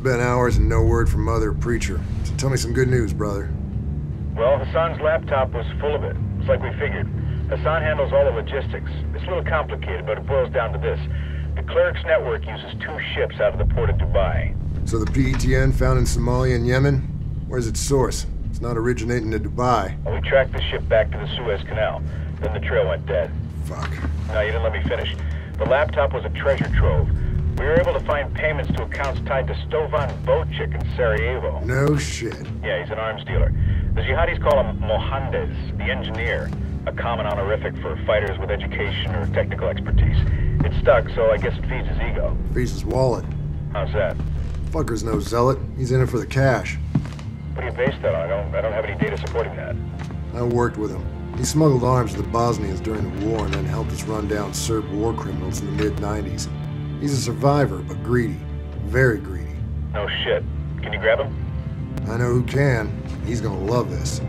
been hours and no word from Mother or Preacher. So tell me some good news, brother. Well, Hassan's laptop was full of it. It's like we figured. Hassan handles all the logistics. It's a little complicated, but it boils down to this. The cleric's network uses 2 ships out of the port of Dubai. So the PETN found in Somalia and Yemen? Where's its source? It's not originating in Dubai. Well, we tracked the ship back to the Suez Canal. Then the trail went dead. Fuck. No, you didn't let me finish. The laptop was a treasure trove. We were able to find payments to accounts tied to Stovan Bocic in Sarajevo. No shit. Yeah, he's an arms dealer. The jihadis call him Mohandes, the engineer, a common honorific for fighters with education or technical expertise. It stuck, so I guess it feeds his ego. Feeds his wallet. How's that? Fucker's no zealot. He's in it for the cash. What do you base that on? I don't have any data supporting that. I worked with him. He smuggled arms to the Bosnians during the war and then helped us run down Serb war criminals in the mid-90s. He's a survivor, but greedy. Very greedy. No shit. Can you grab him? I know who can. He's gonna love this.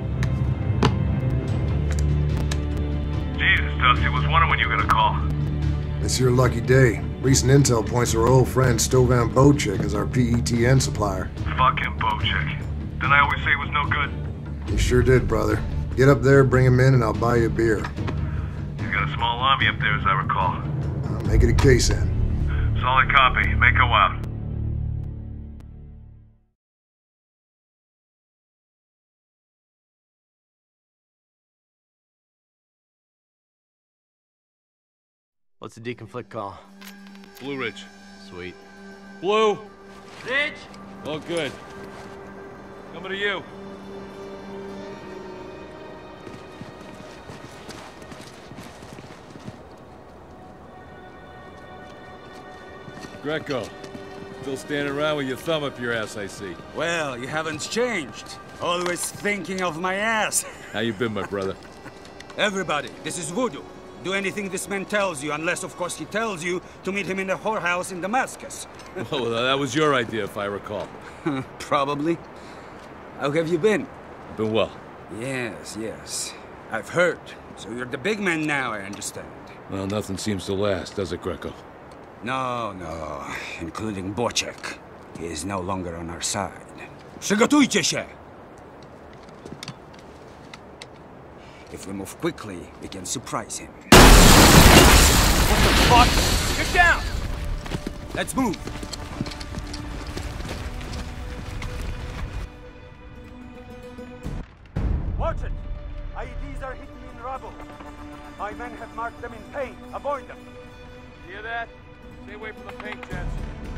Jesus, Dusty, was wondering when you were gonna call. It's your lucky day. Recent intel points to our old friend Stovan Bocic as our PETN supplier. Fucking Bocic. Didn't I always say it was no good? You sure did, brother. Get up there, bring him in, and I'll buy you a beer. You got a small army up there, as I recall. I'll make it a case then. Solid copy. Mako out. What's the deconflict call? Blue Ridge. Sweet. Blue! Ridge! Oh, good. Coming to you. Greco. Still standing around with your thumb up your ass, I see. Well, you haven't changed. Always thinking of my ass. How you been, my brother? Everybody, this is voodoo. Do anything this man tells you, unless, of course, he tells you to meet him in the whorehouse in Damascus. Well, that was your idea, if I recall. Probably. How have you been? Been well. Yes, yes. I've heard. So you're the big man now, I understand. Well, nothing seems to last, does it, Greco? No, no. Including Bocic. He is no longer on our side. Przygotujcie się! If we move quickly, we can surprise him. What the fuck? Get down! Let's move. Watch it! IEDs are hidden in rubble. My men have marked them in paint. Avoid them. You hear that? Stay away from the paint jets.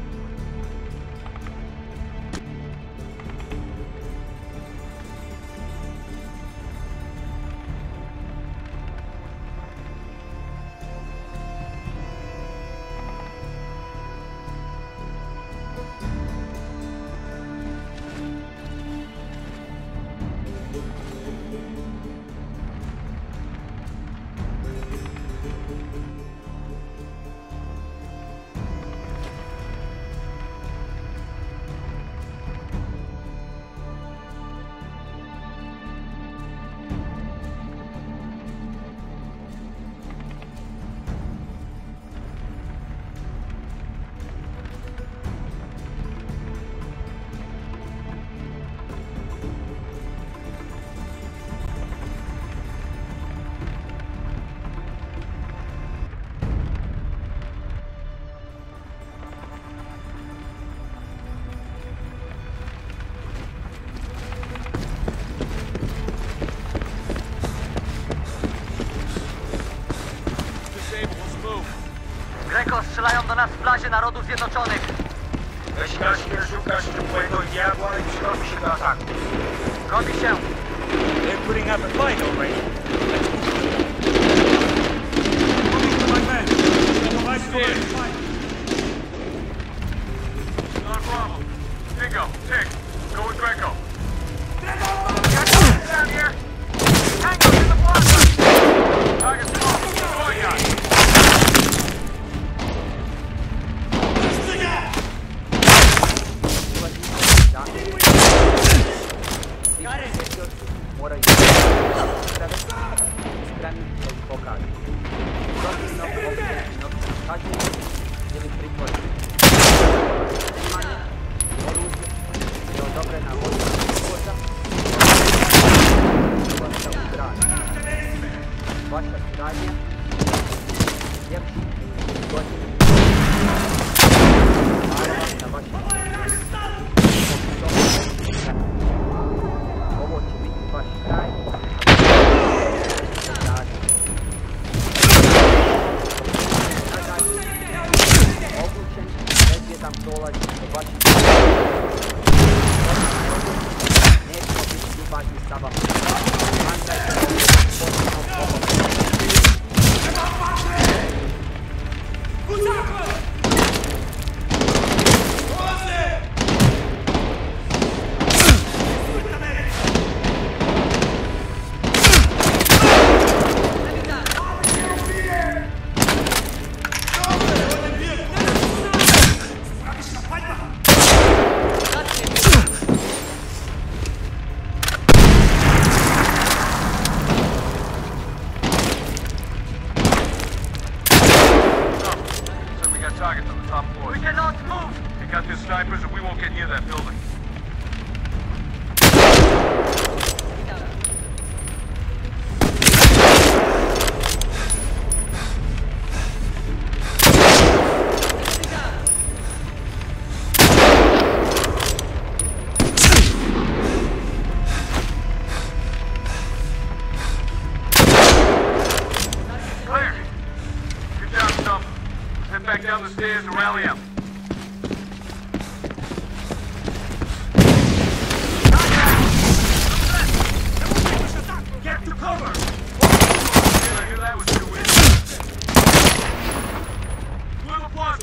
Greco, strzelają do nas w plazie Narodów Zjednoczonych. Weź szukasz ciepłego diabła i przygotuj się do ataku. Robi się. They're putting up a fight already. Moving to my men. Fight for it. Not a problem. Tingo, Tick, go with Greco. Down here. Tango's in the plaza. Target's off. Going, guys. guys to rally up. Get to cover! I knew that was too weak. Little plus,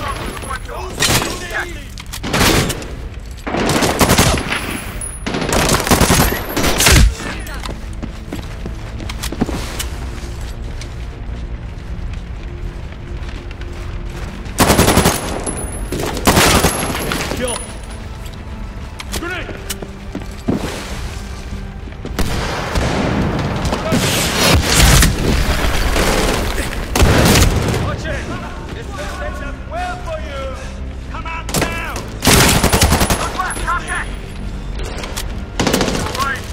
Kill! Grenade! watch it! This sets up well for you! Come out now! Look left, contact! All right.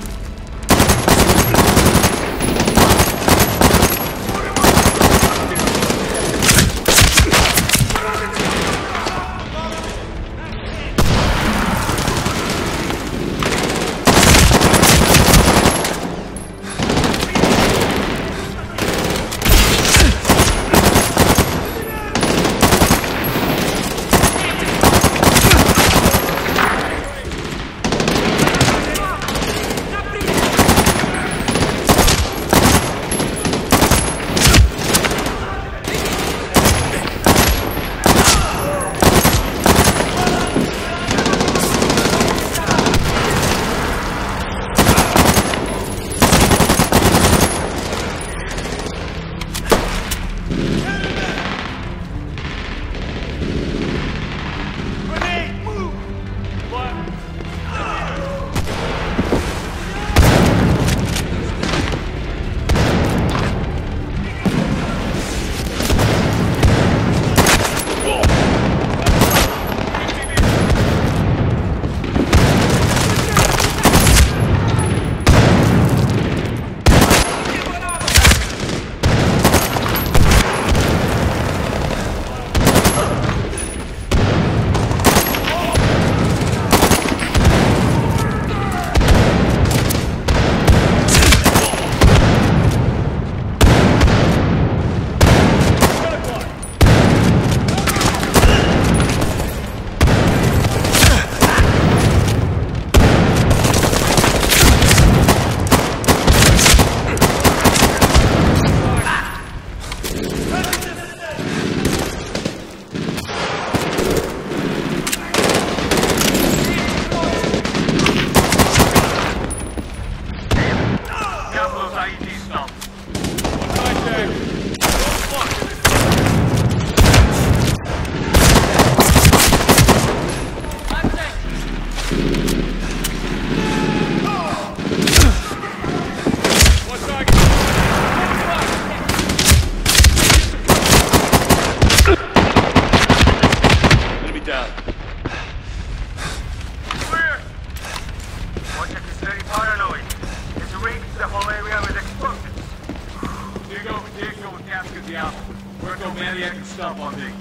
Stop on me.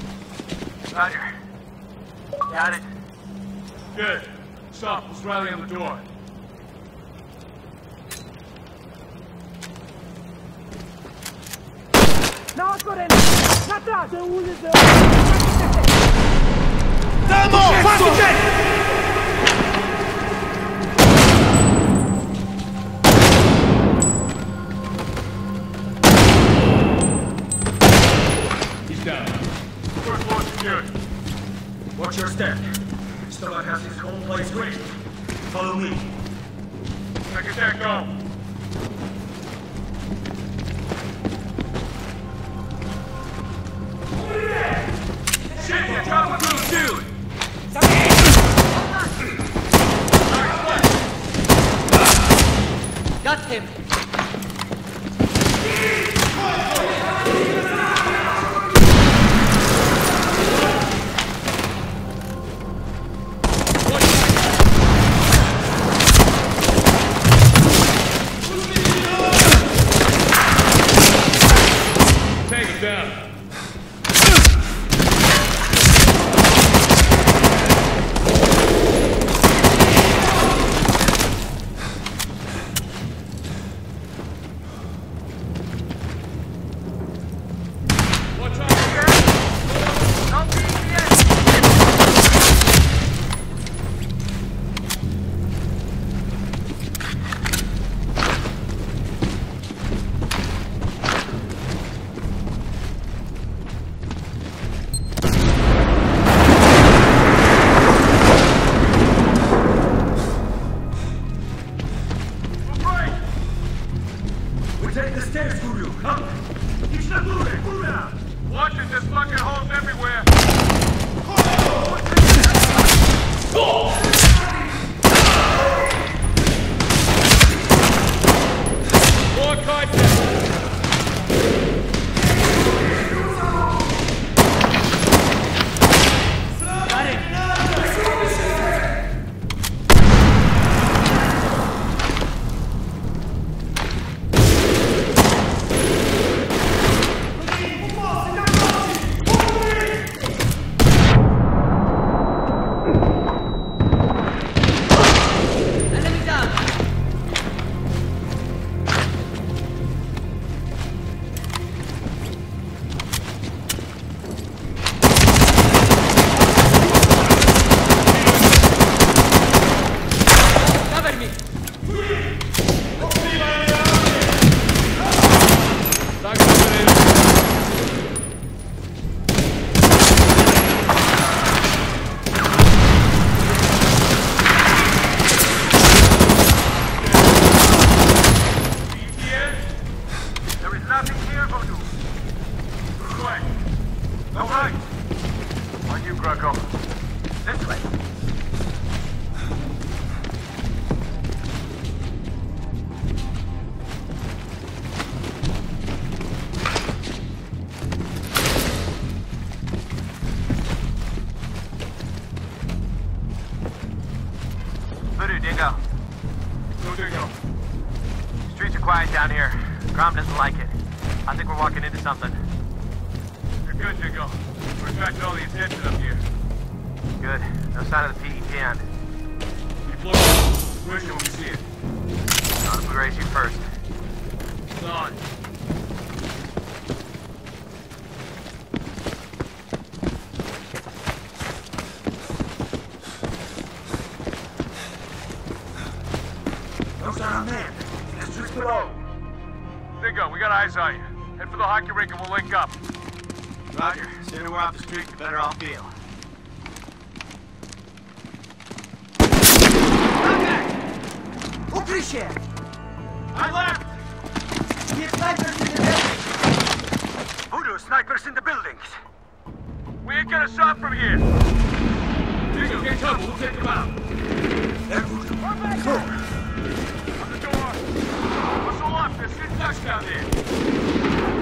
Roger. Got it. Good. Stop. Let's rally on the door. He's down. First floor secured. Watch your step. Stoddard has his whole place ready. Follow me. Second deck, go. Shit, you're dropping through, dude! Got him. Take him down. go. Good to go. Streets are quiet down here. Grom doesn't like it. I think we're walking into something. You're good to go. We're attracting all the attention up here. Good. No sign of the PET end. Keep looking. Where can we see it? Not if we raise you first. It's on. Those are our men. It's just below. Dingo, we got eyes on you. Head for the hockey rink and we'll link up. Roger. Sooner we're off the street, the better I'll feel. Укрытие! I left! Get snipers in the building! Voodoo, snipers in the buildings. We ain't get a shot from here. Dingo, get cover. We'll take them out. They're Voodoo. Go! On the door. Whistle up. There's good ducks down there.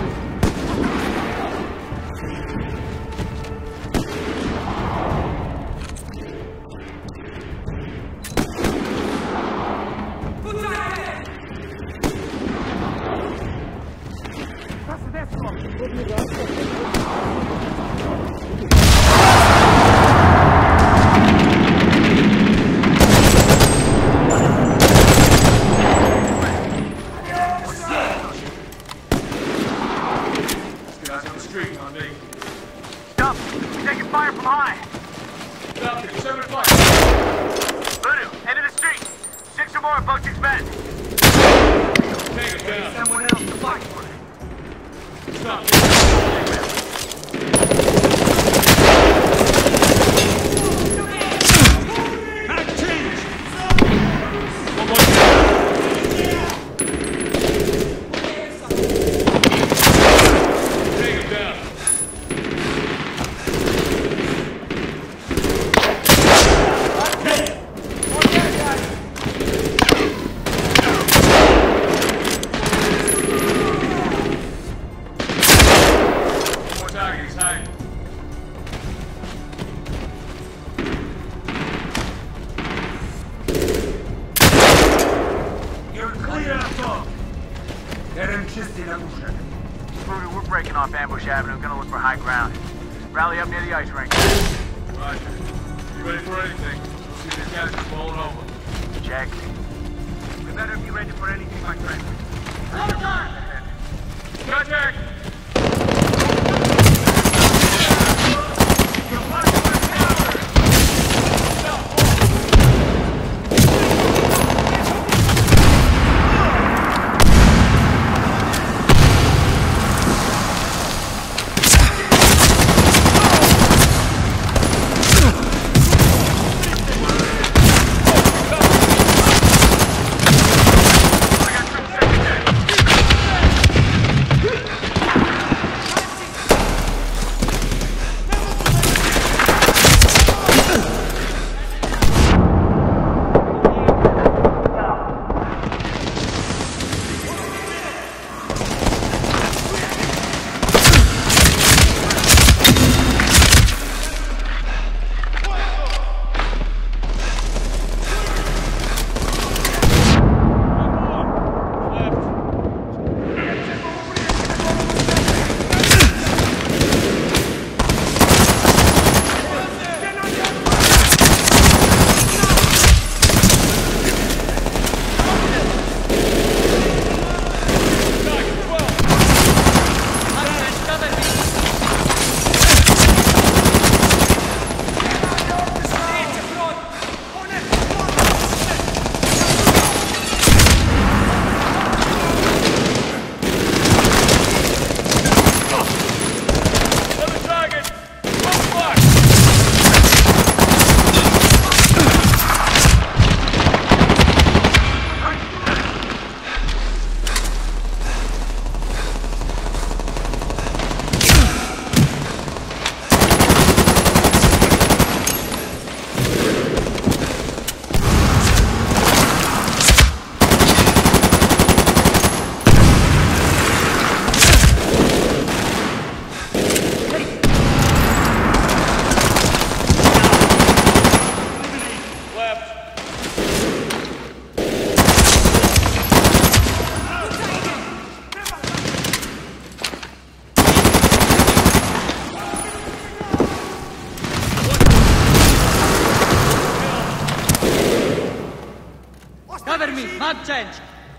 Stop! You're taking fire from high! Stop it. 7 o'clock. Voodoo, end of the street! 6 or more of Bochik's men! Take it down. Someone else to fight for it. Stop. Take him down. More targets, hiding. You're clear of talk. They're чисты на душе. Voodoo, we're breaking off Ambush Avenue, gonna look for high ground. Rally up near the ice rink. Roger. You ready for anything? See if these guys are falling over. Check. We better be ready for anything, my friend. Contact! I got 2 seconds. Cover me! Map change!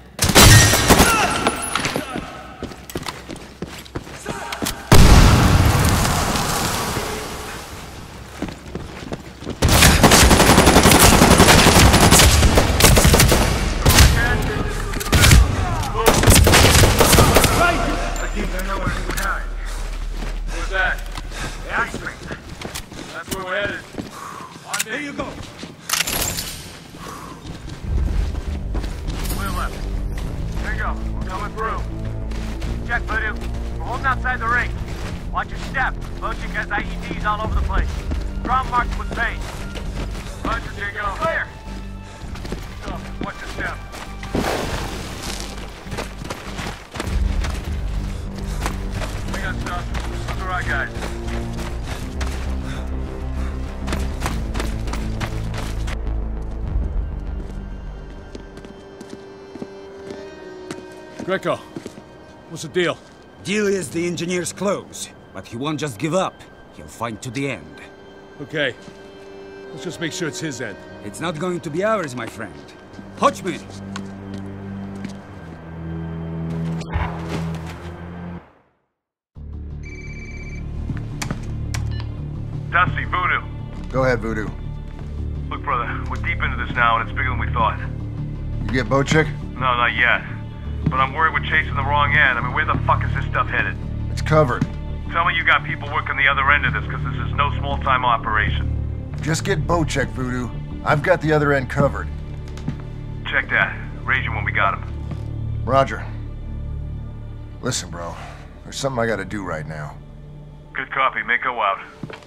All over the place. Ground marked with paint. Roger, Dingo. Clear. Watch your step. We got stuff. Those are our guys. Greco, what's the deal? Deal is the engineer's close, but he won't just give up. He'll fight to the end. Okay. Let's just make sure it's his end. It's not going to be ours, my friend. Watch me! Dusty, Voodoo. Go ahead, Voodoo. Look, brother, we're deep into this now, and it's bigger than we thought. You get Bochek? No, not yet. But I'm worried we're chasing the wrong end. I mean, where the fuck is this stuff headed? It's covered. Tell me you got people working the other end of this, because this is no small-time operation. Just get Bochek, Voodoo. I've got the other end covered. Check that. Raise you when we got him. Roger. Listen, bro. There's something I gotta do right now. Good copy. Make go out.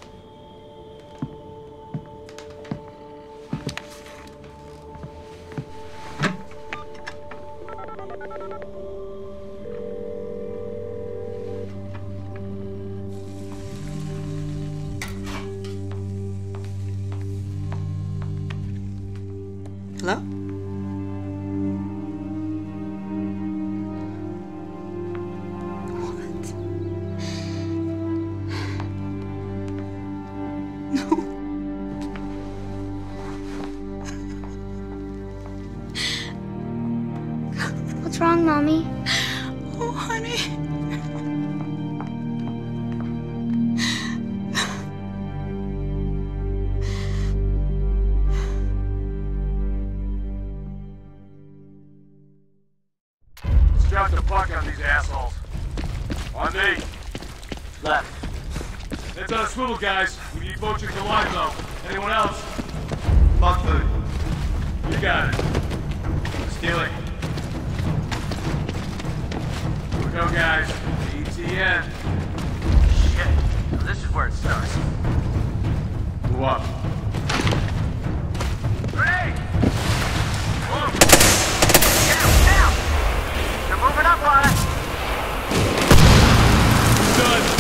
Hello? What? No. What's wrong, Mommy? Oh, honey. Drop the puck on these assholes. On me. Left. It's on a swivel, guys. We need Bochek alive, though. Anyone else? Bug food. You got it. Steal it. Here we go, guys. ETN. Shit. Now this is where it starts. Move up. Grenade! Move! Down! They're moving up on us! Done.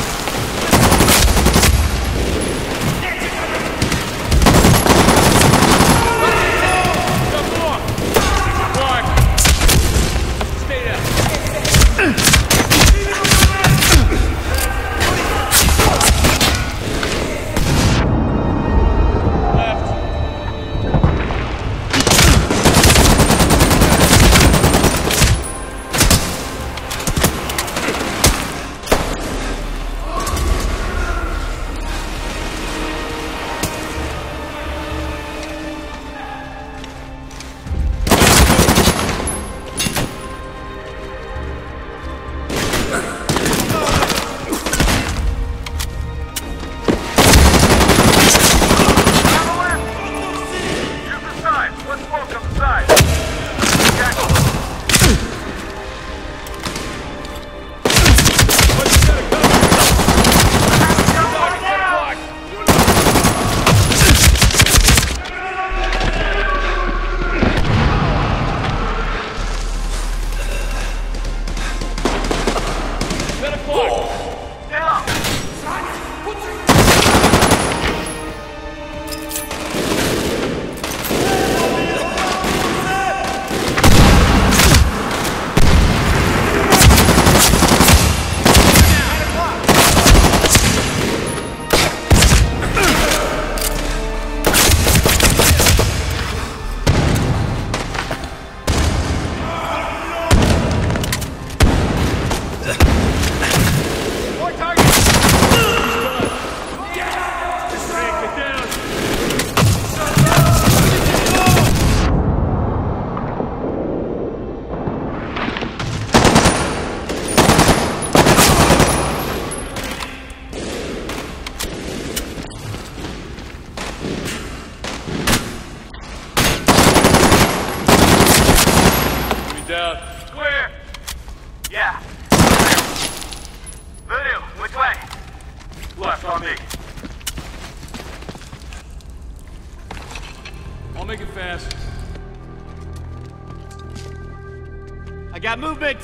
I got movement!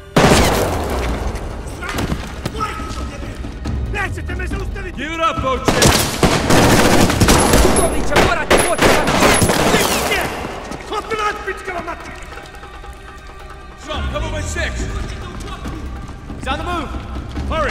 Give it up, Boche! Son, cover my 6! He's on the move! Hurry!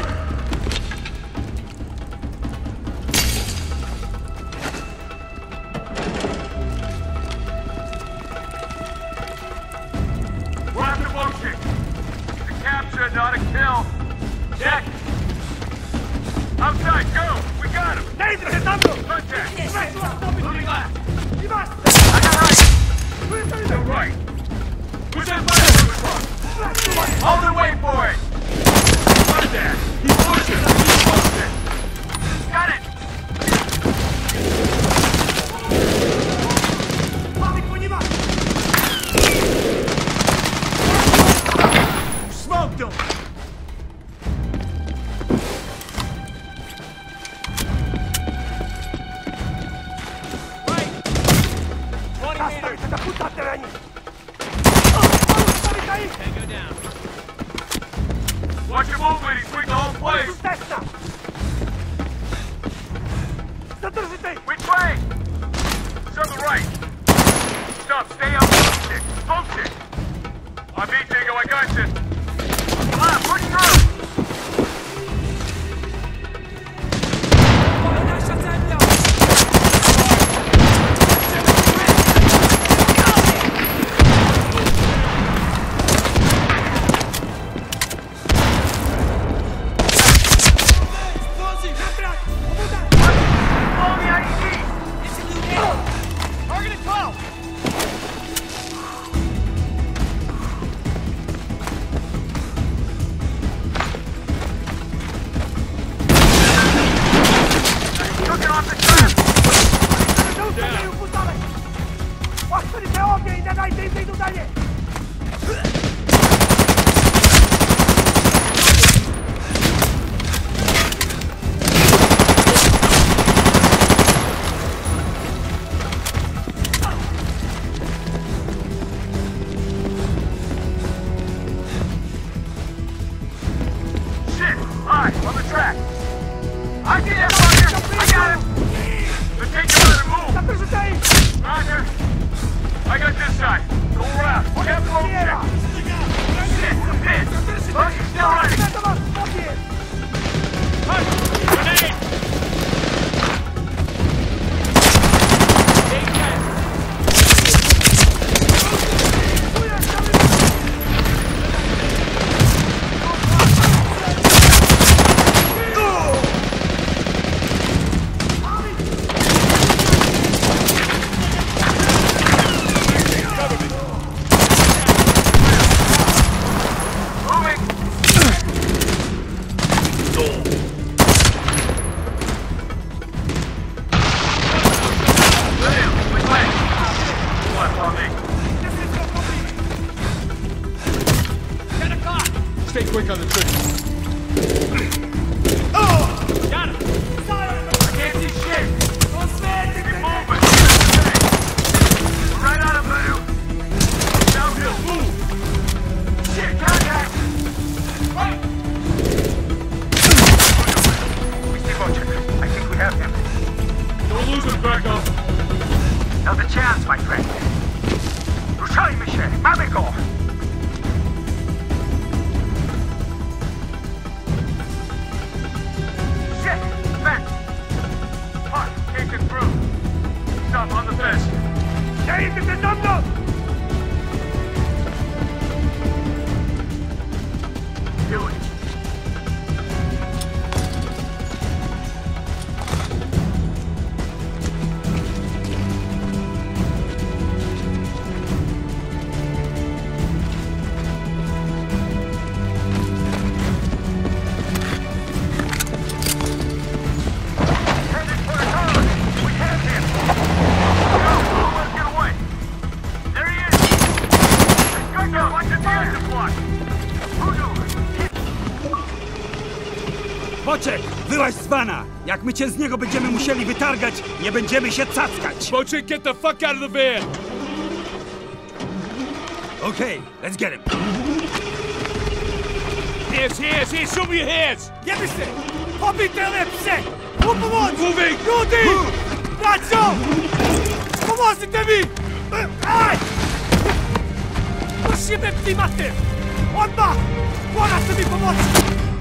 We're after Boche! It's a capture, not a kill! Check! Outside, go! We got him! Contact! Moving left! I got right! Still right! Who's that fire? Hold and wait for it! Right there! He's pushing! He's pushing! Got it! Smoked him! Watch your movement, he's weak the whole place! Which way? To the right! Stop, stay out, post it! On me, Dingo, I got you! Come on, push through! Stay quick on the trigger. Got him! I can't see shit! Keep moving! We're right on him, Lou! Downhill, move! Shit, contact! Right! We see Boche. I think we have him. Don't lose him, Greco. Not a chance, my friend. Ruszajmy się! Mamy go! On the fence. Do it. Boczek, wyłaź z wana! Jak my cię z niego będziemy musieli wytargać, nie będziemy się cackać! Boche, get the fuck out of the van! Okay, let's get him. Hands! Show me your hands! Jebie se! Pobite lepse! U pomoć! Moving! Ljudi! Braćo! Pomozite mi! Aj! Musimy pti mater! Odmah! Morate mi pomoći!